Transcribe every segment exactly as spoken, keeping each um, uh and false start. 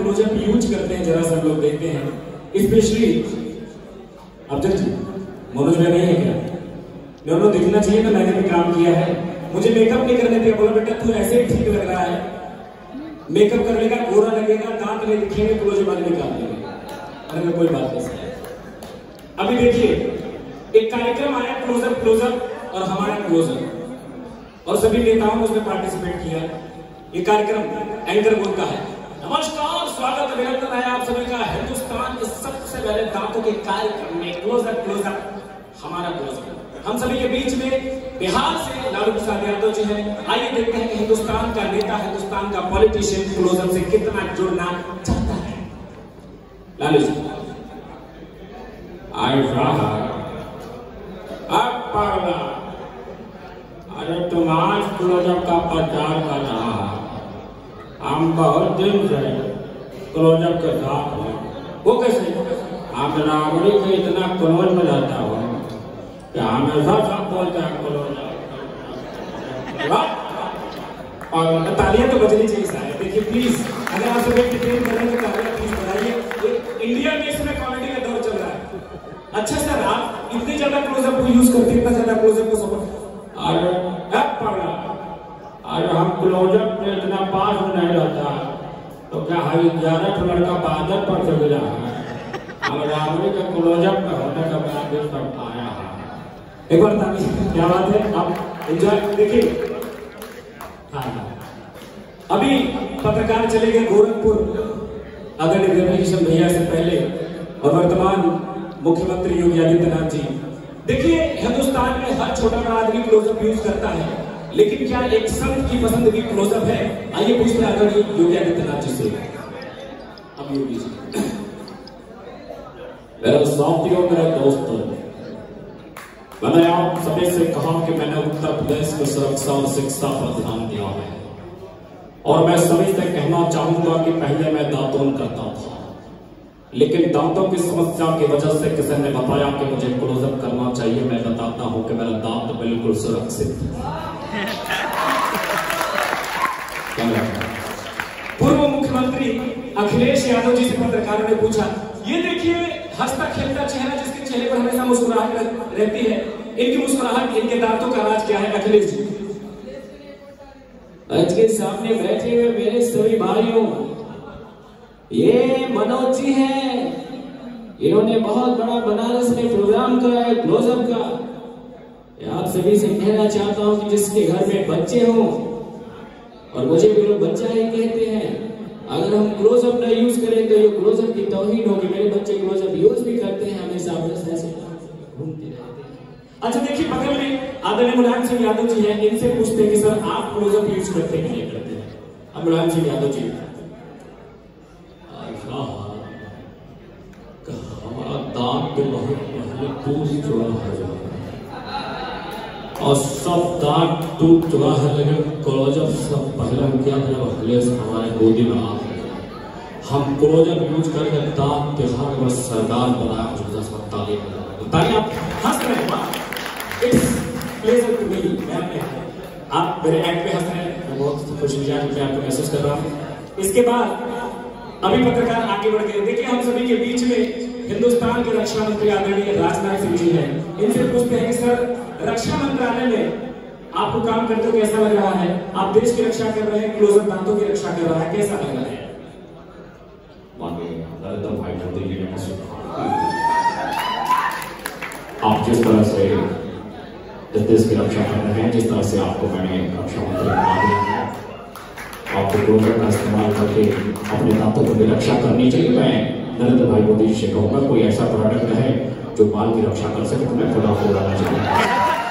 Close up use करते हैं जरा सब लोग देखते हैं, स्पेशली अफजल जी, मनोज में नहीं है क्या? दोनों दिखना चाहिए ना, मैंने भी काम किया है, मुझे मेकअप नहीं करने दिया, बोला बेटा तू ऐसे ही ठीक लग रहा है, मेकअप कर लेगा गोरा लगेगा, दांत नहीं दिखेंगे, क्लोजअप वाले निकाल देंगे। अरे कोई बात नहीं। अभी देखिए एक कार्यक्रम आया क्लोजअप क्लोजअप और हमारा क्लोजअप, और सभी नेताओं ने उसमें पार्टिसिपेट किया। ये कार्यक्रम एंकर बोलता है, नमस्कार, स्वागत अभिनंदन है आप सभी का हिंदुस्तान के सबसे पहले दांतों के कार्यक्रम में क्लोजअप क्लोजअप हमारा क्लोजअप। हम सभी के बीच में बिहार से लालू प्रसाद यादव जी हैं। आइए देखते हैं कि हिंदुस्तान का नेता, हिंदुस्तान का पॉलिटिशियन क्लोजअप से कितना जुड़ना चाहता है। लालू जी। आई रहा अब पागला, अरे तुम आज क्लोजअप का प्रचार कर रहा है, हम बहुत दिन से क्लोजअप के साथ हैं। वो कैसे? आप रावड़ी के इतना क्लोज में रहता हो कि हमेशा सब बोलते हैं क्लोजअप। और तालियां तो बजनी चाहिए साहब। देखिए प्लीज, अगर आप सब डिटेल करेंगे तो तालियां प्लीज बजाइए। इंडिया में इस समय कॉमेडी का दौर चल रहा है। अच्छा सर, आप इतने ज्यादा क्लोजअप को यूज करते हैं, इतना ज्यादा क्लोजअप को सपोर्ट, अरे पड़ा, अरे हम क्लोजअप में इतना पास नहीं रहता तो क्या हमारी ग्यारह लड़का बादल पर चल गया है। हम रावड़ी के क्लोजअप में होने का बाद सब आया है। एक बार ताली, क्या बात है, आप एंजॉय देखिए। हाँ हाँ, अभी पत्रकार चले गए गोरखपुर आदरणीय रविकिशन भैया से पहले, और वर्तमान मुख्यमंत्री योगी आदित्यनाथ जी। देखिए हिंदुस्तान में हर छोटा बड़ा आदमी क्लोजअप यूज करता है, लेकिन क्या एक संत की पसंद की क्लोजअप है? आइए पूछते हैं आदरणीय योगी आदित्यनाथ जी से। अब योगी जी। मेरे साथियों, मेरे दोस्तों, मैंने आप सभी से कहा कि मैंने उत्तर प्रदेश की सुरक्षा और शिक्षा पर ध्यान दिया है, और मैं सभी से कहना चाहूंगा कि पहले मैं दातून करता था, लेकिन दांतों की समस्या की वजह से किसी ने बताया कि मुझे क्लोजअप करना चाहिए। मैं बताता हूं कि मेरा दांत बिल्कुल सुरक्षित है। पूर्व मुख्यमंत्री अखिलेश यादव जी से पत्रकारों ने पूछा, ये देखिए हंसता खेलता चेहरा जिसके चेहरे पर हमेशा मुस्कुराहट रहती है, इनकी मुस्कुराहट, इनके दांतों का राज क्या है? अखिलेश जी। आज के सामने बैठे हुए मेरे सभी भाइयों, ये मनोज जी हैं, इन्होंने बहुत बड़ा बनारस में प्रोग्राम करा है क्लोजअप का। आप सभी से कहना चाहता हूं कि जिसके घर में बच्चे हों, और मुझे भी लोग बच्चा ही कहते हैं, अगर हम क्लोजअप न यूज करें तो ये क्लोजअप की तौहीन होगी। मेरे बच्चे क्लोजअप यूज भी करते हैं, हमेशा बस ऐसे घूमते रहते हैं। अच्छा देखिए, बगल में आदरणीय मुलायम सिंह यादव जी हैं, इनसे पूछते हैं कि सर आप क्लोजअप यूज करते हैं नहीं करते हैं? अब मुलायम सिंह यादव जी। हमारा दांत तो बहुत पहले टूट चुका है, और सब दांत टूट चुका है, लेकिन क्लोजअप सब पहले हम क्या जब अखिलेश हमारे गोदी में आ गए, हम क्लोजअप यूज करके दांत बिहार में सरदार बनाया। तालियां आप हंस रहे हैं, इट्स प्लेजर टू मी। आप मेरे एक्ट पे हंस रहे हैं, मैं बहुत खुशमिजाज होकर आपको महसूस कर रहा हूँ। इसके बाद अभी पत्रकार आगे बढ़ गए। देखिए हम सभी के बीच में हिंदुस्तान के रक्षा मंत्री आदरणीय राजनाथ सिंह जी हैं। इनसे पूछते हैं कि सर रक्षा मंत्रालय में आपको काम करते हुए कैसा लग रहा है? आप देश की रक्षा कर रहे हैं, क्लोजअप दांतों की रक्षा कर रहा है, कैसा लग रहा है? माननीय नरेंद्र भाई मोदी जी ने आप जिस तरह से इस देश की रक्षा कर रहे हैं, जिस तरह से आपको मैंने रक्षा मंत्री बना दिया है, आपको क्लोजअप का इस्तेमाल करके अपने दांतों की रक्षा करनी चाहिए। मैं नरेंद्र भाई मोदी जी से कहूंगा, कोई ऐसा प्रोडक्ट है जो बाल की रक्षा कर सके तो मैं खुद आपको लाना चाहूंगा।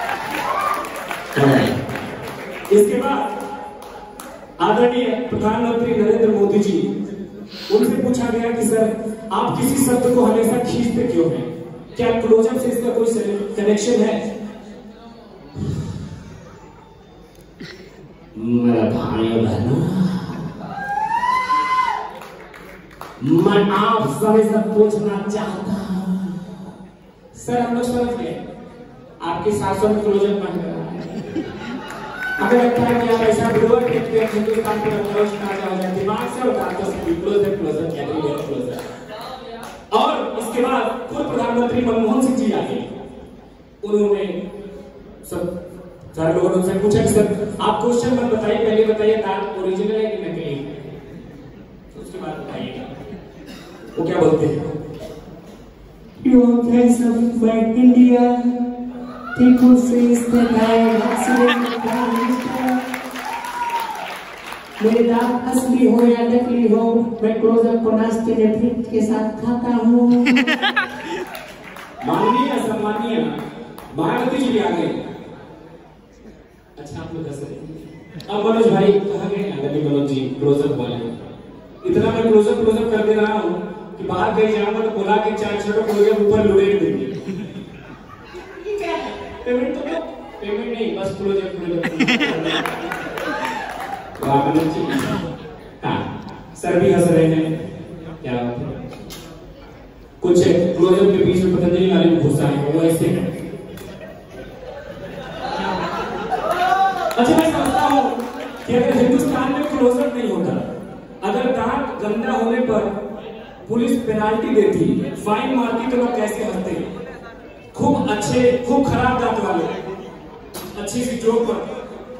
इसके बाद आदरणीय प्रधानमंत्री नरेंद्र मोदी जी, उनसे पूछा गया कि सर आप किसी शब्द को हमेशा खींचते क्यों हैं? क्या क्लोजअप से इसका कोई कनेक्शन है? मेरा भाई बहनों, मैं आप सभी से पूछना चाहता हूं, सर हम लोग समझ गए आपकी सासों में क्लोजअप बन रहा है। हमें लगता है कि आप ऐसा ब्लोअर देखते हैं, हिंदुस्तान के राजा हो जाते हैं। दिमाग से बताता हूँ क्लोजर क्लोजर क्या नहीं है क्लोजर। और इसके बाद पूर्व प्रधानमंत्री मनमोहन सिंह जी आए, उन्होंने सब सारे लोगों ने उनसे पूछा कि सर आप क्वेश्चन मत बताइए, पहले बताइए दांत ओरिजिनल है कि नकली, तो उसके बाद बताइएगा। वो क्या बोलते हैं? You are friends of my India. People says that I am accident prime minister. मेरे दांत असली हो या नकली हो, मैं क्लोजअप को नाश्ते में फ्रिज के साथ खाता हूँ। माननीय सम्मानीय मायावती जी भी आ गए। अच्छा आप लोग हंस रहे हैं। अब मनोज भाई कहाँ गए? अगर मनोज जी क्लोजअप वाले, इतना मैं क्लोजअप क्लोजअप कर दे रहा हूँ कि बाहर कहीं जाऊंगा तो बुला के चार छोटे क्लोजअप ऊपर लुढ़ेक देंगे। क्या पेमेंट तो दो, पेमेंट नहीं बस क्लोजअप क्लोजअप। वाह मनोज जी, हाँ सर भी हंस रहे हैं। क्या कुछ क्लोजअप के बीच में पतंजलि वाले में घुसा है वो ऐसे है। अच्छा मैं समझता हूँ कि अगर हिंदुस्तान में क्लोजअप नहीं होता, अगर दांत गंदा होने पर पुलिस पेनाल्टी देती, फाइन मारती, तो लोग कैसे हंसते? खूब अच्छे खूब खराब दांत वाले अच्छी सी जोक पर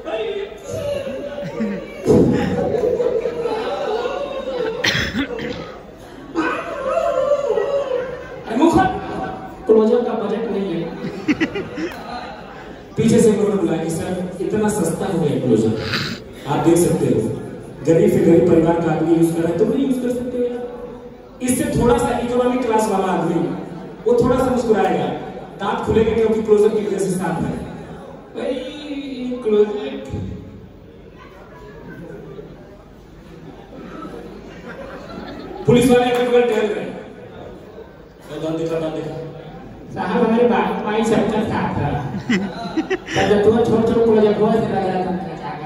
क्लोजअप का बजट नहीं है। पीछे से उन्होंने बुलाया कि सर इतना सस्ता हो गया क्लोजअप, आप देख सकते हो गरीब से गरीब परिवार का आदमी यूज कर रहा है, तुम नहीं यूज कर सकते यार। इससे थोड़ा सा इकोनॉमिक क्लास वाला आदमी वो थोड़ा सा मुस्कुराएगा, दांत खुलेगा क्योंकि क्लोजअप की वजह से साफ है। भाई क्लोजअप पुलिस वाले अगल बगल टहल रहे हैं, दांत दिखा दांत दिखा। साहब हमारे बात माई सबका साथ था। जब तो छोड़ छोड़ क्लोजअप बहुत लग रहा था।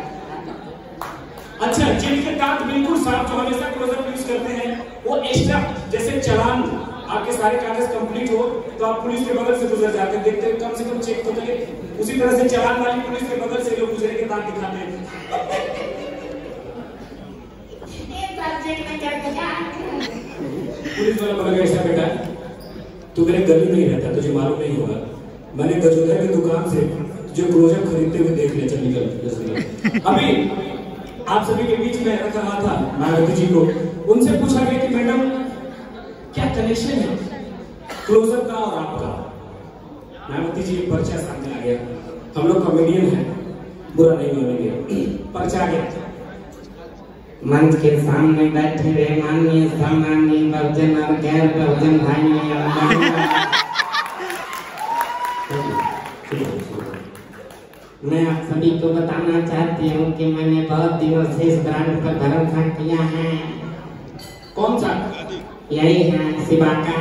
अच्छा जिनके दांत बिल्कुल साफ, जो हमेशा क्लोजअप यूज करते हैं, वो एक्स्ट्रा जैसे चालान आपके सारे कागज कंप्लीट हो तो आप पुलिस के बगल से गुजर जाते हैं, देखते हैं कम से कम चेक तो करें। उसी तरह से चालान वाली पुलिस के बगल से लोग गुजरे के दांत दिखाते हैं। पुलिस वाला बोला ऐसा बेटा तू मेरे गली में ही रहता, तुझे मालूम नहीं होगा, मैंने गजोदर की दुकान से जो क्लोजअप खरीदते हुए देख लिया, चल निकल। अभी आप सभी के बीच में रख रहा था मायावती जी को, उनसे पूछा गया कि मैडम क्या कनेक्शन है क्लोजअप का और आपका? मायावती जी पर्चा सामने आ गया, हम लोग कॉमेडियन हैं, बुरा नहीं मानेंगे। पर्चा आ गया, मंच के सामने बैठे हुए माननीय सम्माननीय बहुजन और गैर बहुजन भाइयों, मैं आप सभी को बताना चाहती हूँ कि मैंने बहुत दिनों से इस ब्रांड पर भरोसा किया है। कौन सा? यही है शिवा का।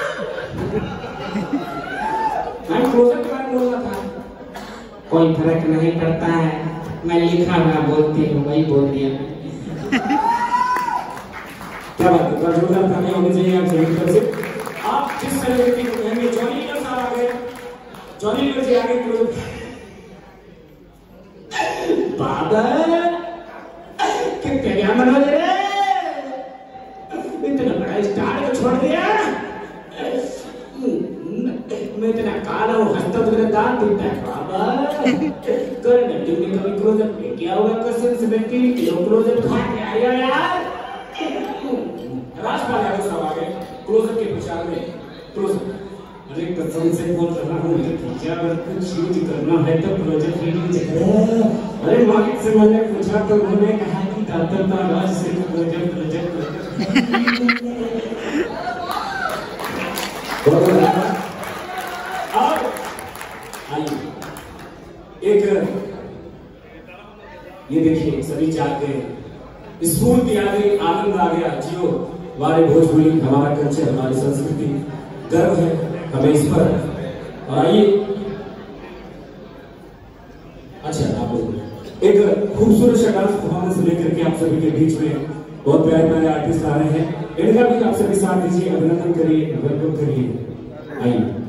मैं क्लोजअप के बारे में बोल रहा था। कोई फर्क नहीं पड़ता है, मैं लिखा हुआ बोलती हूँ वही बोल दिया। क्या बात है, जोरदार तालियां होनी चाहिए आप सभी की तरफ से। आप जिस सेलिब्रिटी को कहेंगे, जॉनी लीवर साहब आ गए, जॉनी लीवर जी आ गए क्लोजअप। बाबा कितने क्या मनोज रे, इतना बड़ा स्टार को छोड़ दिया। मैं इतना काला हूँ, हंसता तो मेरा दांत टूटा है। बाबा करने तुमने कभी क्लोजअप नहीं किया होगा, कसम से मैं तीन किलो क्लोजअप खा के आया यार। राजपाल यादव साहब आ गए क्लोजअप के प्रचार में। क्लोजअप अरे कसम से बोल रहा हूँ, अगर कुछ यूज करना है तो क्लोजअप यूज करो। अरे मालिक से मैंने पूछा तो उन्होंने कहा कि दांतों का राज से क्लोजअप क्लोजअप और आइए एक ये देखिए सभी चाहते हैं, स्फूर्ति आ गई, आनंद आ गया, जियो हमारे भोजपुरी, हमारा कल्चर, हमारी संस्कृति, गर्व है हमें इस पर। और आइए अच्छा आप लोग एक खूबसूरत सा डांस परफॉर्मेंस लेकर के आप सभी के बीच में बहुत प्यारे प्यारे आर्टिस्ट आ रहे हैं, इनका भी आप सभी साथ दीजिए, अभिनंदन करिए, वेलकम करिए। आइए